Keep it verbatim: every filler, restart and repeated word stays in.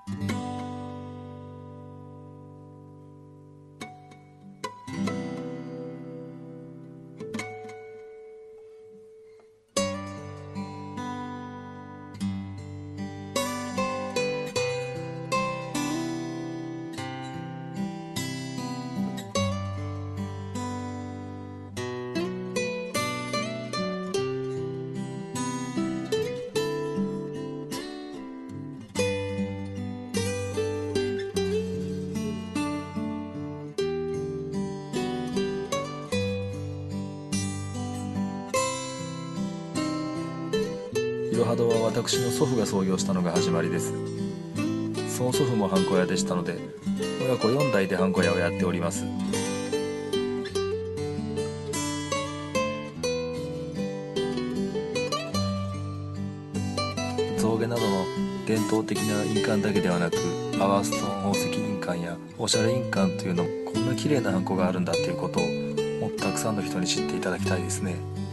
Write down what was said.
いろは堂は私の祖父が創業したのが始まりです。その祖父もハンコ屋でしたので、親子よん代でハンコ屋をやっております。象牙などの伝統的な印鑑だけではなく、パワーストーン宝石印鑑やおしゃれ印鑑というのも、こんな綺麗なハンコがあるんだっていうことをもっとたくさんの人に知っていただきたいですね。